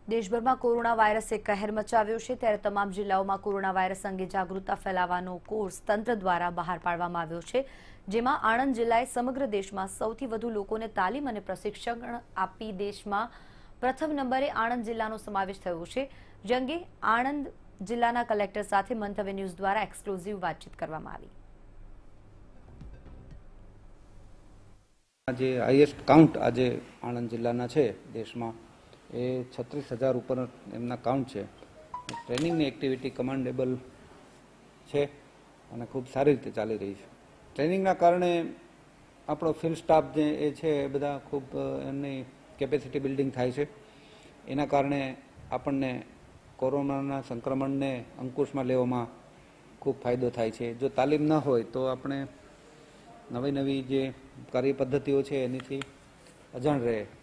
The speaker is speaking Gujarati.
દેશભરમાં કોરોના વાયરસે કહેર મચાવ્યો છે, ત્યારે તમામ જિલ્લાઓમાં કોરોના વાયરસ અંગે જાગૃતતા ફેલાવવાનો કોર્સ તંત્ર દ્વારા બહાર પાડવામાં આવ્યો છે, જેમાં આણંદ જિલ્લાએ સમગ્ર દેશમાં સૌથી વધુ લોકોને તાલીમ અને પ્રશિક્ષણ આપી દેશમાં પ્રથમ નંબરે આણંદ જિલ્લાનો સમાવેશ થયો છે, જે અંગે આણંદ જિલ્લાના કલેક્ટર સાથે મંતવ્ય ન્યૂઝ દ્વારા એક્સક્લુઝિવ વાતચીત કરવામાં આવી। જે હાઈએસ્ટ કાઉન્ટ આજે આણંદ જિલ્લાના છે દેશમાં એ 36,000 ઉપર એમના કાઉન્ટ છે। ટ્રેનિંગની એક્ટિવિટી કમાન્ડેબલ છે અને ખૂબ સારી રીતે ચાલી રહી છે। ટ્રેનિંગના કારણે આપણો ફિલ્ડ સ્ટાફ જે એ છે એ બધા ખૂબ એમની કેપેસિટી બિલ્ડિંગ થાય છે। એના કારણે આપણને કોરોનાના સંક્રમણને અંકુશમાં લેવામાં ખૂબ ફાયદો થાય છે। જો તાલીમ ન હોય તો આપણે નવી નવી જે કાર્ય પદ્ધતિઓ છે એનીથી અજાણ રહે।